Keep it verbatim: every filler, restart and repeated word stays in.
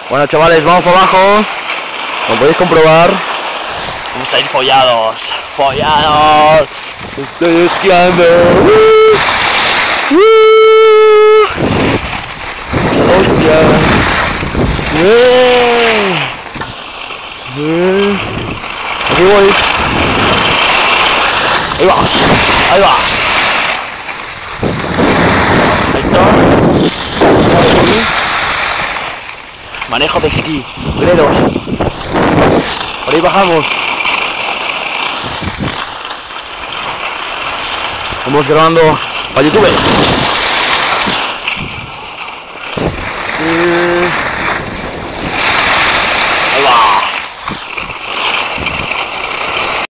Bueno, chavales, vamos para abajo. Como podéis comprobar, vamos a ir follados. ¡Follados! ¡Estoy esquiando! ¡Uh! ¡Uh! ¡Hostia! ¡Eh! ¡Eh! Aquí voy. Ahí va. Ahí va. Ahí está. Manejo de esquí. Mireros. Por ahí bajamos. Estamos grabando para YouTube.